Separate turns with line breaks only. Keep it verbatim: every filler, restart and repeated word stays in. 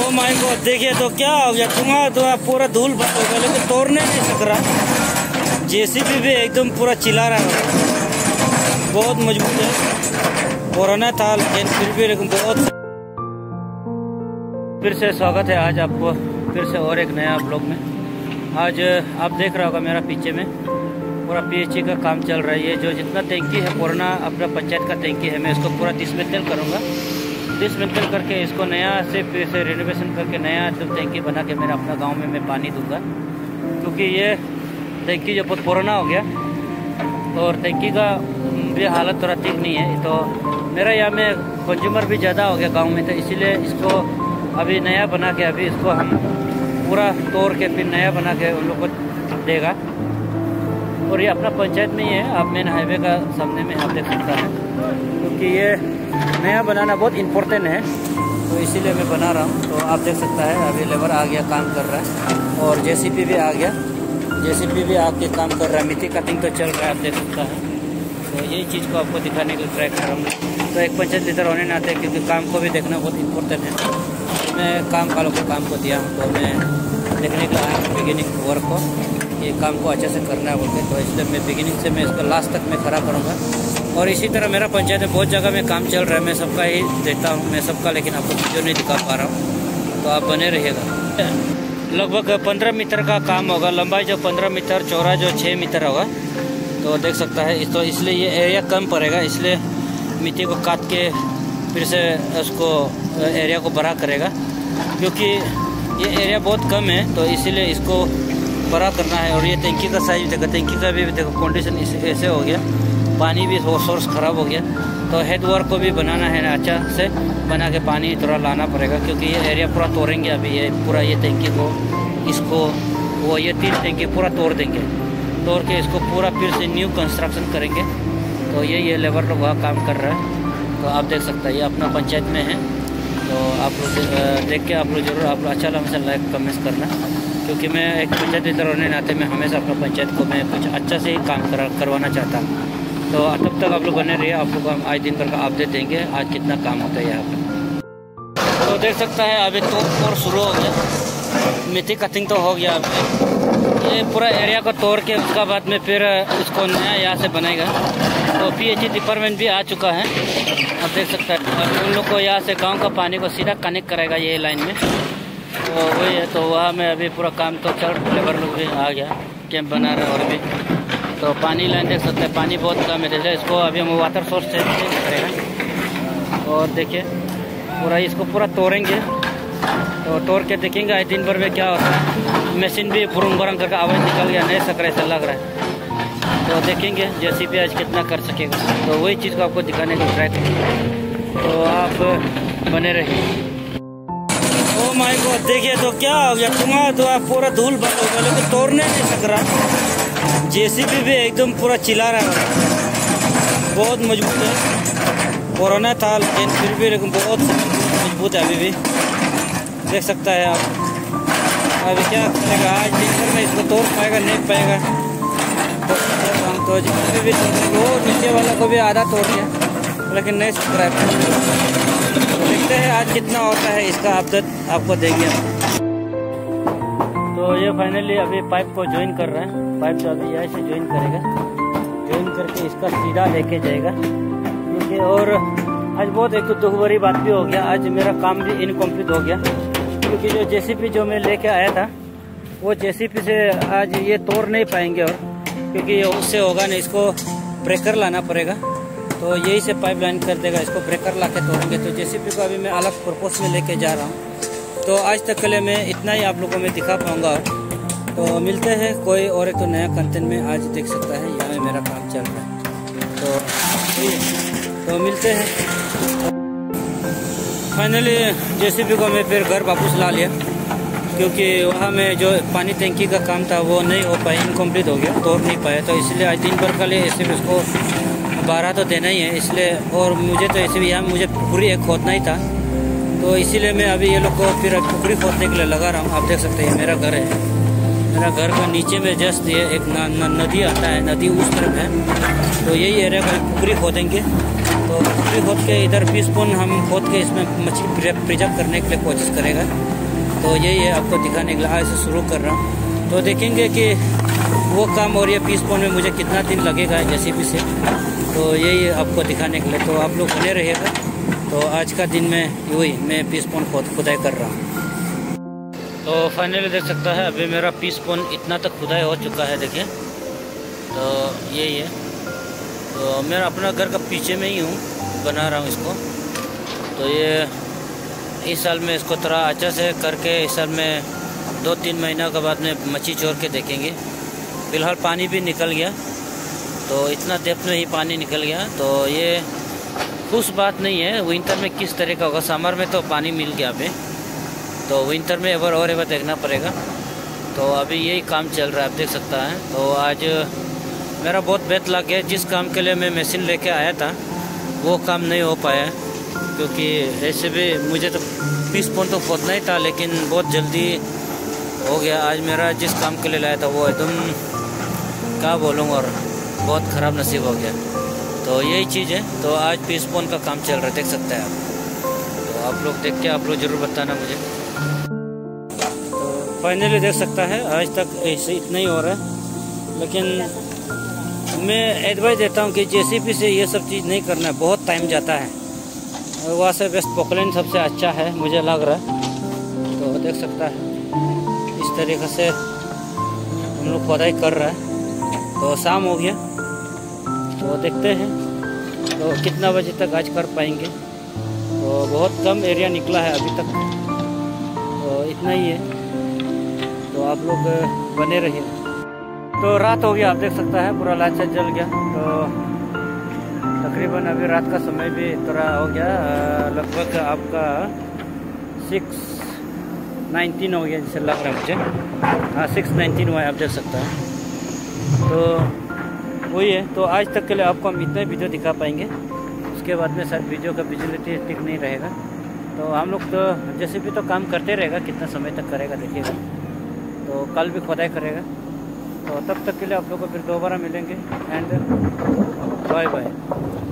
Oh my God, देखिए तो क्या हो गया, धुआं धुआं पूरा धूल भर हो गया, लेकिन तोड़ने नहीं सक रहा। जेसीबी भी एकदम पूरा चिल्ला रहा है, बहुत मजबूत है, पुराना था लेकिन फिर भी लेकिन बहुत। फिर से स्वागत है आज आपको फिर से और एक नया ब्लॉग में। आज आप देख रहा होगा मेरा पीछे में पूरा पीएचई का काम चल रहा है। ये जो जितना टैंकी है पुराना अपना पंचायत का टैंकी है, मैं इसको पूरा डिसमेंटल करूँगा। डिसमेंटल करके इसको नया से फिर से रिनोवेशन करके नया टैंकी बना के मेरा अपना गांव में मैं पानी दूंगा, क्योंकि ये टैंकी जो बहुत पुराना हो गया और टैंकी का भी हालत थोड़ा ठीक नहीं है। तो मेरा यहाँ में कंज्यूमर भी ज़्यादा हो गया गाँव में, तो इसीलिए इसको अभी नया बना के अभी इसको हम पूरा तोड़ के फिर नया बना के उन लोग को देगा। और ये अपना पंचायत में ही है, आप मेन हाईवे का सामने में आप देख सकता है, क्योंकि ये नया बनाना बहुत इम्पोर्टेंट है, तो इसीलिए मैं बना रहा हूँ। तो आप देख सकता है अभी लेबर आ गया, काम कर रहा है, और जेसीबी भी आ गया, जेसीबी भी आके काम कर रहा है, मिट्टी कटिंग तो चल रहा है, आप देख सकता है। तो यही चीज़ को आपको दिखाने के लिए ट्राई कर रहा हूँ। तो एक पंचायत लीडर होने नाते क्योंकि काम को भी देखना बहुत इम्पोर्टेंट है, मैं काम वालों को काम को दिया हूँ, तो मैं देखने के लिए आया हूँ बिगिनिंग वर्क को, ये काम को अच्छे से करना है बोल के। तो इसलिए मैं बिगिनिंग से मैं इसको लास्ट तक मैं खड़ा करूँगा। और इसी तरह मेरा पंचायत में बहुत जगह में काम चल रहा है, मैं सबका ही देता हूँ मैं सबका, लेकिन आपको वीडियो नहीं दिखा पा रहा हूँ, तो आप बने रहिएगा। लगभग पंद्रह मीटर का काम होगा, लंबाई जो पंद्रह मीटर, चौड़ा जो छः मीटर होगा। तो देख सकता है इस, तो इसलिए ये एरिया कम पड़ेगा, इसलिए मिट्टी को काट के फिर से उसको एरिया को बड़ा करेगा, क्योंकि ये एरिया बहुत कम है, तो इसीलिए इसको बड़ा करना है। और ये टैंकी का साइज देखो, टैंकी का भी देखो कंडीशन ऐसे हो गया, पानी भी सोर्स खराब हो गया, तो हेड वर्क को भी बनाना है ना, अच्छा से बना के पानी थोड़ा लाना पड़ेगा, क्योंकि ये एरिया पूरा तोड़ेंगे अभी, ये पूरा ये टैंकी को इसको वो ये तीन टैंकी पूरा तोड़ देंगे, तोड़ के इसको पूरा फिर से न्यू कंस्ट्रक्शन करेंगे। तो ये ये लेबर लोग वहाँ काम कर रहा है, तो आप देख सकते हैं ये अपना पंचायत में है। तो आप लोग देख के आप लोग जरूर आप लोग अच्छा लगा लाइक कमेंट्स करना, क्योंकि मैं एक पंचायत लीडर होने नाते मैं हमेशा अपना पंचायत को मैं कुछ अच्छा से ही काम करा करवाना चाहता हूँ। तो तब तक आप लोग बने रहिए, आप लोग हम आज दिन भर का अपडेट देंगे आज कितना काम होता है यहाँ पर। तो देख सकता है अभी तो और शुरू हो गया, मिट्टी कटिंग तो हो गया, अभी ये पूरा एरिया को तोड़ के उसका बाद में फिर इसको नया यहाँ से बनाएगा। तो पीएचई डिपार्टमेंट भी आ चुका है, आप देख सकते हैं। अभी उन लोग को यहाँ से गांव का पानी को सीधा कनेक्ट करेगा ये लाइन में, तो वही है। तो वहाँ में अभी पूरा काम तो चल, लेबर लोग भी आ गया, कैंप बना रहे और भी। तो पानी लाइन देख सकते हैं, पानी बहुत कम है, जैसे इसको अभी हम वाटर सोर्स से करेगा। और देखिए पूरा इसको पूरा तोड़ेंगे, तो तोड़ के देखेंगे आज दिन भर में क्या होता है। मशीन भी बुरंग बुरंग करके आवाज़ निकल गया, नहीं सक रहा ऐसा लग रहा है, तो देखेंगे जैसे भी आज कितना कर सकेगा। तो वही चीज़ को आपको दिखाने का ट्राई करेंगे, तो आप बने रहिए। ओ माय गॉड, देखिए तो क्या हो गया, धुआं धुआं पूरा धूल भर हो गया, लेकिन तोड़ने नहीं सक रहा। जेसीबी भी एकदम पूरा चिल्ला रहा है, बहुत मजबूत है, पुराना था लेकिन फिर भी लेकिन बहुत मजबूत है अभी भी, देख सकता है आप। अभी क्या करेगा आज दिन भर में इसको तोड़ पाएगा नहीं पाएगा, तो, तो जितने भी वो नीचे वाला को भी आधा तोड़ दिया, लेकिन नहीं सक रहा है। तो देखते हैं आज कितना होता है, इसका अपडेट आपको देंगे। तो ये फाइनली अभी पाइप को ज्वाइन कर रहा है, पाइप तो अभी यहाँ से ज्वाइन करेगा, ज्वाइन करके इसका सीधा लेके जाएगा, क्योंकि और आज बहुत एक तो दुख भरी बात भी हो गया, आज मेरा काम भी इनकम्प्लीट हो गया, क्योंकि जो जेसीपी जो मैं लेके आया था वो जेसीपी से आज ये तोड़ नहीं पाएंगे, और क्योंकि उससे होगा नहीं, इसको ब्रेकर लाना पड़ेगा, तो यही से पाइप लाइन कर देगा, इसको ब्रेकर ला के तोड़ेंगे। तो जेसीपी को अभी मैं अलग पर्पस में लेके जा रहा हूँ। तो आज तक के लिए मैं इतना ही आप लोगों में दिखा पाऊँगा, तो मिलते हैं कोई और एक तो नया कंटेंट में। आज देख सकता है यहाँ में मेरा काम चल रहा है, तो तो मिलते हैं। फाइनली जेसीबी को मैं फिर घर वापस ला लिया, क्योंकि वहाँ में जो पानी टैंकी का काम था वो नहीं हो पाया, इनकम्प्लीट हो गया, तोड़ नहीं पाया। तो इसलिए आज दिन भर का लिए ऐसे भी उसको बारह तो देना ही है, इसलिए। और मुझे तो ऐसे भी यहाँ मुझे पुकुरी एक खोदना ही था, तो इसीलिए मैं अभी ये लोग को फिर पुकुरी खोदने के लिए लगा रहा हूँ। आप देख सकते हैं मेरा घर है, मेरा घर का नीचे में जस्ट ये एक न, न, नदी आता है, नदी उस तरफ है, तो यही एरिया का पुकुरी खोदेंगे। तो भी खोद के इधर बीस पौन हम खोद के इसमें मछली प्रिजर्व करने के लिए कोशिश करेगा। तो यही है आपको दिखाने के लिए आज से शुरू कर रहा हूँ। तो देखेंगे कि वो काम और ये बीस पौन में मुझे कितना दिन लगेगा जेसीबी से। तो यही है आपको दिखाने के लिए, तो आप लोग बने रहिएगा। तो आज का दिन में वही मैं बीस पौन खोद खुदाई कर रहा हूँ। तो फाइनली देख सकता है अभी मेरा बीस पौन इतना तक खुदाई हो चुका है, देखिए। तो यही है, तो मेरा अपना घर का पीछे में ही हूँ, बना रहा हूँ इसको। तो ये इस साल में इसको थोड़ा अच्छा से करके इस साल में दो तीन महीना के बाद में मच्छी छोड़ के देखेंगे। फिलहाल पानी भी निकल गया, तो इतना डेप्थ में ही पानी निकल गया। तो ये खुश बात नहीं है विंटर में किस तरह का होगा। समर में तो पानी मिल गया अभी, तो विंटर में एवर और एवर देखना पड़ेगा। तो अभी यही काम चल रहा है, आप देख सकता है। तो आज मेरा बहुत बेत लग गया। जिस काम के लिए मैं मशीन लेके आया था वो काम नहीं हो पाया, क्योंकि ऐसे भी मुझे तो बीस पौन तो खोदना ही था, लेकिन बहुत जल्दी हो गया। आज मेरा जिस काम के लिए लाया था वो एकदम क्या बोलूँगा, और बहुत ख़राब नसीब हो गया। तो यही चीज़ है। तो आज बीस पौन का काम चल रहा है, देख सकते हैं आप। तो आप लोग देख के आप लोग ज़रूर बताना मुझे। तो फाइनली देख सकता है आज तक ऐसे इतना ही हो रहा है, लेकिन मैं एडवाइस देता हूँ कि जेसीबी से ये सब चीज़ नहीं करना है, बहुत टाइम जाता है। वहाँ से बेस्ट पोकलैंड सबसे अच्छा है मुझे लग रहा है। तो देख सकता है इस तरीक़े से हम लोग खुदाई कर रहा है। तो शाम हो गया, तो देखते हैं तो कितना बजे तक आज कर पाएंगे। तो बहुत कम एरिया निकला है अभी तक, तो इतना ही है। तो आप लोग बने रहिए। तो रात हो गया, आप देख सकता है पूरा लाइट जल गया। तो तकरीबन अभी रात का समय भी थोड़ा हो गया, लगभग आपका सिक्स नाइनटीन हो गया जैसे लग रहा है मुझे। हाँ, सिक्स नाइनटीन हुआ है, आप देख सकता है। तो वही है। तो आज तक के लिए आपको हम इतना वीडियो दिखा पाएंगे, उसके बाद में शायद वीडियो का विजिबिलिटी ठीक नहीं रहेगा। तो हम लोग तो जैसे भी तो काम करते रहेगा, कितना समय तक करेगा देखिएगा। तो कल भी खुदाई करेगा। तो तब तक के लिए आप लोगों को फिर दोबारा मिलेंगे एंड बाय बाय।